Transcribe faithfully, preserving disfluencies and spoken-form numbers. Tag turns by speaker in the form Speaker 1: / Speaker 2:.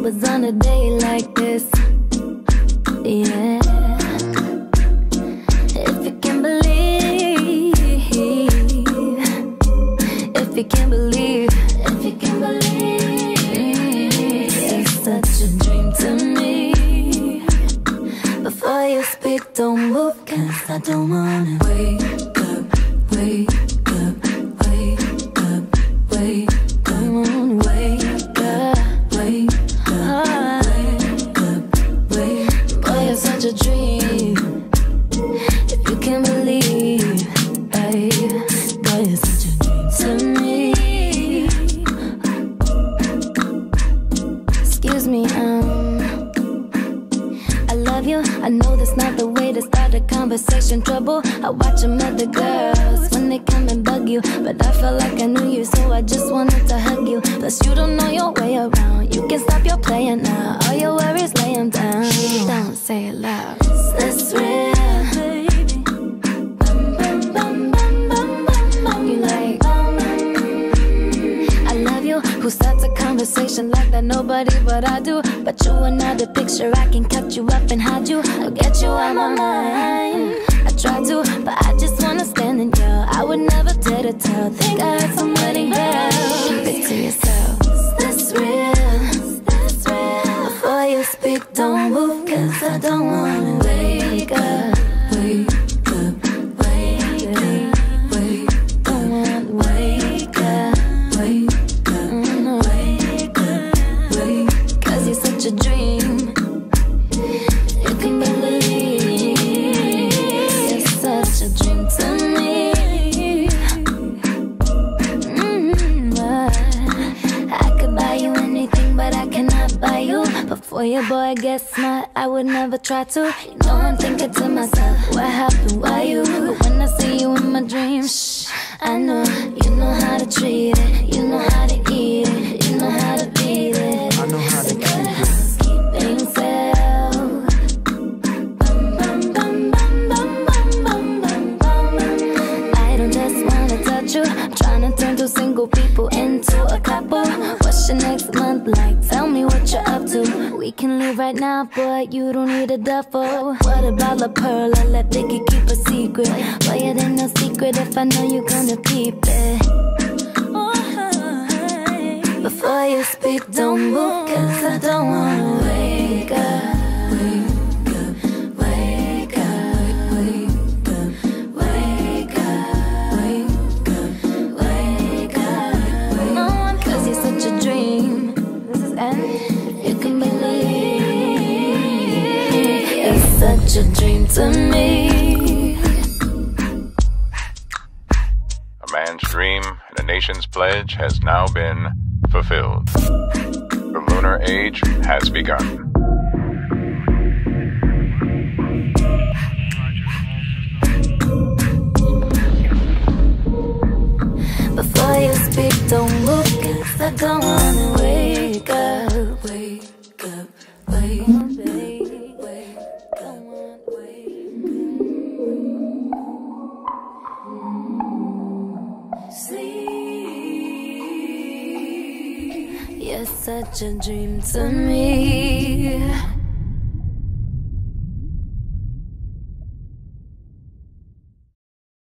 Speaker 1: was on a day like this. Yeah. If you can believe, if you can believe, if you can believe, it's such a dream to me. Before you speak, don't move, cause I don't wanna wake up, wake up, wake up, wake up, wake up, wake up, wake up, wake up. Boy, you're such a dream. If you can believe, babe, boy, you're such a dream to me. Excuse me, um I love you. I know that's not the way to start a conversation. Trouble, I watch them other girls when they come and bug you, but I felt like I knew you, so I just wanted to hug you. Plus you don't know your way around. You can stop your playing now. All your worries, lay them down. Don't say it loud. That's real, baby. Bum, bum, bum, bum, bum, bum, bum. You like, I love you. Who starts a conversation like that? Nobody but I do. But you another picture, I can cut you up and hide you. I'll get you out my mind. I try to, but I just wanna stand and yell. I would never dare to tell. Think I heard some wedding bells. Keep it to yourself. That's real, that's real. Before you speak, don't move, cause I don't wanna wake up, wake up, wake up, wake up, don't wanna wake up, wake up, wake up, wake up. Cause you're such a dream. You can believe, you're such a dream to me. Mm-hmm. I could buy you anything, but I cannot buy you. Before your boy gets smart, I would never try to. You know I'm thinking to myself, what happened, why you? But when I see you in my dreams, shh, I know. You know how to treat it, you know how to eat it, you know how to beat it.
Speaker 2: I know how to keep it.
Speaker 1: Keeping self. Bum, bum, bum, bum, bum, bum, bum, bum, bum. I don't just wanna touch you. I'm trying to turn two single people into a couple. What's your next month like? Tell me what you're up to. We can leave right now, boy, you don't need a duffel. What about La Pearl? I let Vicky keep a secret. Boy, it ain't no secret if I know you're gonna peep it. Before you speak, don't move, cause I don't wanna wake up, wake up, wake up, wake up, wake up, wake up, wake up, wake up. Cause you're such a dream. This is N. You can believe, it's such a dream to me.
Speaker 3: A man's dream and a nation's pledge has now been fulfilled. The lunar age has begun.
Speaker 1: Before you speak, don't move, cause I don't wanna wake up, wake up, wake up, baby, wake up, wake up. Sleep, you're such a dream to me.